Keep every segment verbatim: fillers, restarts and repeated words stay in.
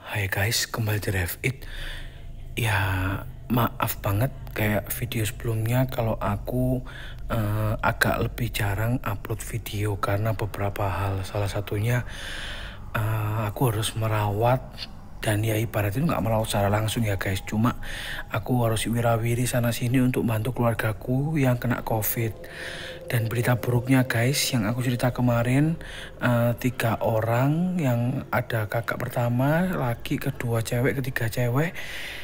Hai guys, kembali di Revit. Ya, maaf banget kayak video sebelumnya kalau aku uh, agak lebih jarang upload video karena beberapa hal. Salah satunya uh, aku harus merawat, dan ya ibarat itu nggak merawat secara langsung ya guys. Cuma aku harus wirawiri sana sini untuk bantu keluargaku yang kena COVID. Dan berita buruknya guys, yang aku cerita kemarin, uh, tiga orang, yang ada kakak pertama, laki, kedua cewek, ketiga cewek.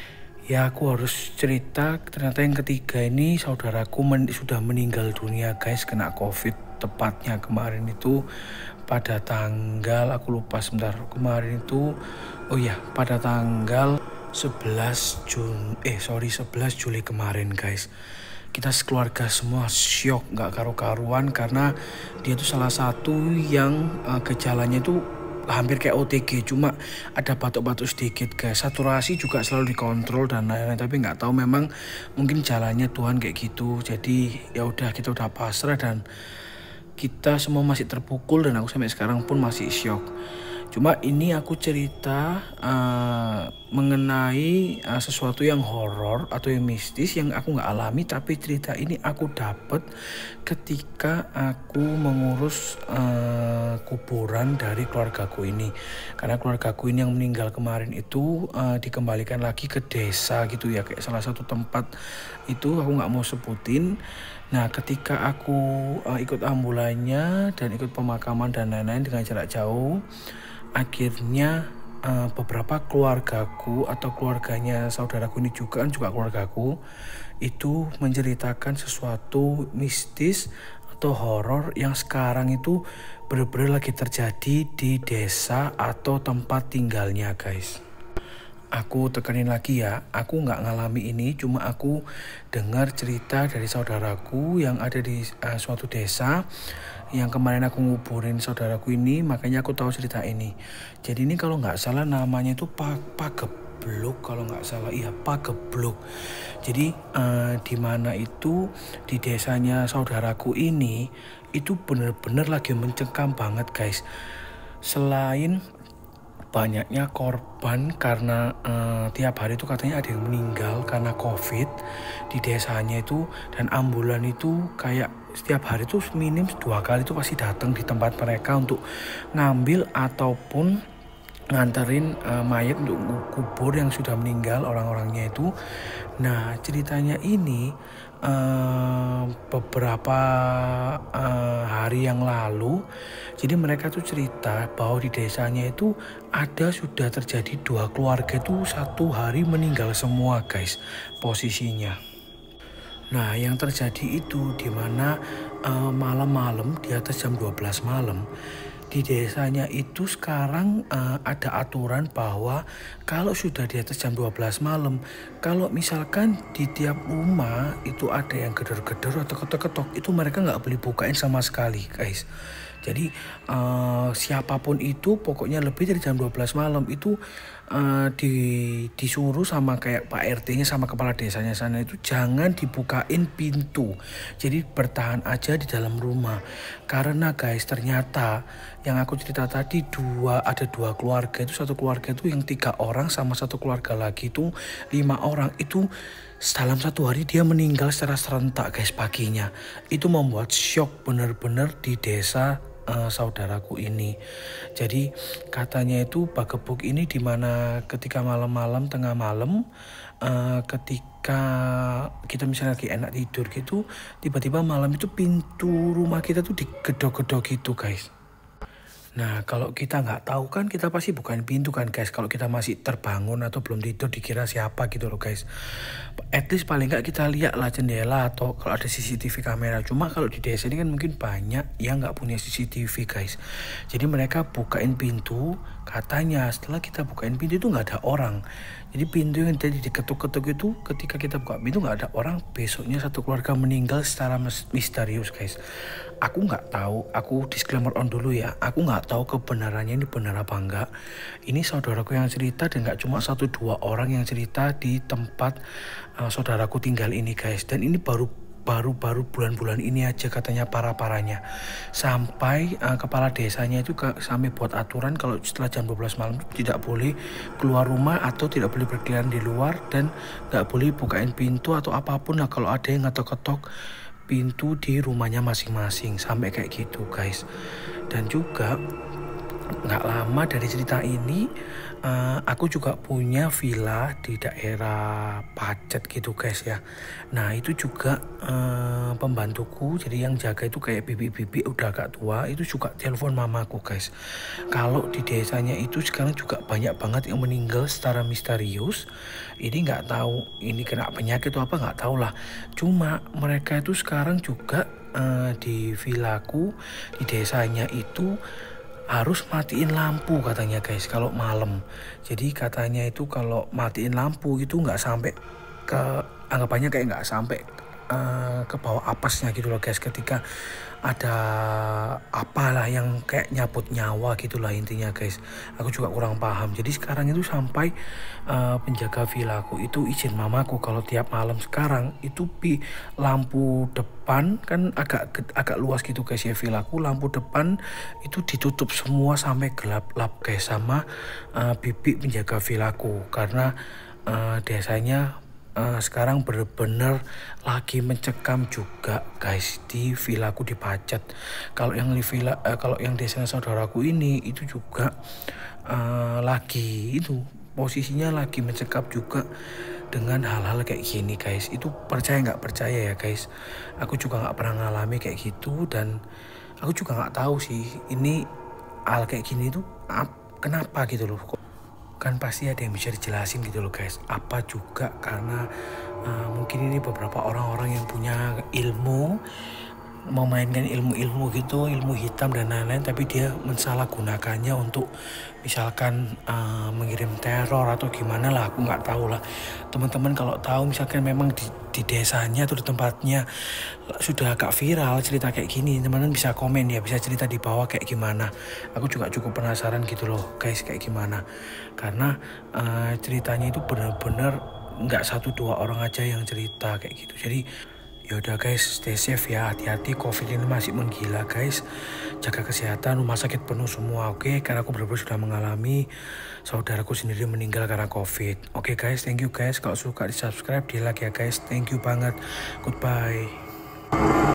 Ya aku harus cerita, ternyata yang ketiga ini saudaraku men sudah meninggal dunia guys, kena COVID. Tepatnya kemarin itu pada tanggal, aku lupa sebentar, kemarin itu, oh ya pada tanggal sebelas Juni, eh sorry sebelas Juli kemarin guys. Kita sekeluarga semua syok nggak karu-karuan karena dia tuh salah satu yang uh, gejalanya itu hampir kayak O T G, cuma ada batuk-batuk sedikit guys. Saturasi juga selalu dikontrol dan lain-lain, tapi nggak tahu, memang mungkin jalannya Tuhan kayak gitu. Jadi ya udah, kita udah pasrah dan kita semua masih terpukul, dan aku sampai sekarang pun masih syok. Cuma ini aku cerita uh, mengenai uh, sesuatu yang horor atau yang mistis yang aku nggak alami, tapi cerita ini aku dapat ketika aku mengurus uh, kuburan dari keluargaku ini. Karena keluargaku ini yang meninggal kemarin itu uh, dikembalikan lagi ke desa gitu ya, kayak salah satu tempat itu, aku nggak mau sebutin. Nah, ketika aku uh, ikut ambulannya dan ikut pemakaman dan lain-lain dengan jarak jauh, akhirnya uh, beberapa keluargaku atau keluarganya saudaraku ini juga kan juga keluargaku itu menceritakan sesuatu mistis atau horor yang sekarang itu benar-benar lagi terjadi di desa atau tempat tinggalnya guys. Aku tekanin lagi ya, aku nggak ngalami ini, cuma aku dengar cerita dari saudaraku yang ada di uh, suatu desa yang kemarin aku nguburin saudaraku ini, makanya aku tahu cerita ini. Jadi ini kalau nggak salah namanya itu Pak Pagebluk, kalau nggak salah, iya Pagebluk. Jadi uh, di mana itu di desanya saudaraku ini itu bener-bener lagi mencekam banget guys. Selain banyaknya korban karena uh, tiap hari itu katanya ada yang meninggal karena COVID di desanya itu, dan ambulan itu kayak setiap hari itu minim dua kali itu pasti datang di tempat mereka untuk ngambil ataupun nganterin uh, mayat untuk kubur yang sudah meninggal orang-orangnya itu. Nah, ceritanya ini uh, beberapa uh, hari yang lalu, jadi mereka tuh cerita bahwa di desanya itu ada sudah terjadi dua keluarga itu satu hari meninggal semua guys posisinya. Nah, yang terjadi itu di mana uh, malam-malam di atas jam dua belas malam di desanya itu sekarang uh, ada aturan bahwa kalau sudah di atas jam dua belas malam, kalau misalkan di tiap rumah itu ada yang gedor-gedor atau ketok-ketok, itu mereka nggak boleh bukain sama sekali guys. Jadi uh, siapapun itu pokoknya lebih dari jam dua belas malam itu uh, di, disuruh sama kayak Pak R T-nya sama kepala desanya sana itu jangan dibukain pintu. Jadi bertahan aja di dalam rumah. Karena guys, ternyata yang aku cerita tadi dua ada dua keluarga itu, satu keluarga itu yang tiga orang sama satu keluarga lagi itu lima orang itu dalam satu hari dia meninggal secara serentak guys paginya. Itu membuat syok bener-bener di desa uh, saudaraku ini. Jadi katanya itu Pagebluk ini dimana ketika malam-malam tengah malam uh, ketika kita misalnya lagi enak tidur gitu, tiba-tiba malam itu pintu rumah kita tuh digedok-gedok gitu guys. Nah, kalau kita nggak tahu kan kita pasti bukain pintu kan guys. Kalau kita masih terbangun atau belum tidur dikira siapa gitu loh guys. At least paling nggak kita lihat lah jendela atau kalau ada C C T V kamera. Cuma kalau di desa ini kan mungkin banyak yang nggak punya C C T V guys. Jadi mereka bukain pintu, katanya setelah kita bukain pintu itu nggak ada orang. Jadi pintu yang tadi diketuk-ketuk itu ketika kita buka pintu nggak ada orang, besoknya satu keluarga meninggal secara misterius guys. Aku nggak tahu, aku disclaimer on dulu ya, aku nggak tahu kebenarannya ini benar apa enggak. Ini saudaraku yang cerita, dan nggak cuma satu dua orang yang cerita di tempat uh, saudaraku tinggal ini guys. Dan ini baru baru-baru bulan-bulan ini aja katanya parah-parahnya. Sampai uh, kepala desanya itu ke, sampai buat aturan kalau setelah jam dua belas malam tidak boleh keluar rumah atau tidak boleh berkeliaran di luar, dan nggak boleh bukain pintu atau apapun lah kalau ada yang ngetok-ketok pintu di rumahnya masing-masing, sampai kayak gitu guys. Dan juga nggak lama dari cerita ini, uh, aku juga punya villa di daerah Pacet gitu guys ya. Nah itu juga uh, pembantuku, jadi yang jaga itu kayak bibi-bibi udah agak tua, itu juga telepon mamaku guys. Kalau di desanya itu sekarang juga banyak banget yang meninggal secara misterius. Ini nggak tahu ini kena penyakit atau apa, nggak tahu lah. Cuma mereka itu sekarang juga uh, di villaku di desanya itu harus matiin lampu katanya guys kalau malam. Jadi katanya itu kalau matiin lampu itu nggak sampai ke, anggapannya kayak nggak sampai uh, ke bawah apesnya gitu loh guys, ketika ada apalah yang kayak nyabut nyawa gitulah intinya guys. Aku juga kurang paham. Jadi sekarang itu sampai uh, penjaga villaku itu izin mamaku kalau tiap malam sekarang itu pi lampu depan kan agak agak luas gitu guys ya villaku, lampu depan itu ditutup semua sampai gelap-gelap guys sama uh, bibi penjaga villaku, karena uh, desanya Uh, sekarang bener-bener lagi mencekam juga guys di villaku di Pacet. Kalau yang di villa, uh, kalau yang desanya saudaraku ini itu juga uh, lagi itu posisinya lagi mencekam juga dengan hal-hal kayak gini guys. Itu percaya nggak percaya ya guys, aku juga nggak pernah ngalami kayak gitu, dan aku juga nggak tahu sih ini hal kayak gini tuh kenapa gitu loh. Kan pasti ada yang bisa dijelasin gitu loh guys. Apa juga karena uh, mungkin ini beberapa orang-orang yang punya ilmu, memainkan ilmu-ilmu gitu, ilmu hitam dan lain-lain, tapi dia mensalahgunakannya untuk misalkan uh, mengirim teror atau gimana lah, aku nggak tahu lah. Teman-teman kalau tahu misalkan memang di, di desanya atau di tempatnya sudah agak viral cerita kayak gini, teman-teman bisa komen ya, bisa cerita di bawah kayak gimana. Aku juga cukup penasaran gitu loh guys kayak gimana, karena uh, ceritanya itu benar-benar nggak satu dua orang aja yang cerita kayak gitu. Jadi yaudah guys, stay safe ya, hati-hati, covid ini masih menggila guys. Jaga kesehatan, rumah sakit penuh semua, oke okay? Karena aku benar-benar sudah mengalami saudaraku sendiri meninggal karena covid. Oke okay, guys, thank you guys. Kalau suka di subscribe, di like ya guys. Thank you banget, goodbye.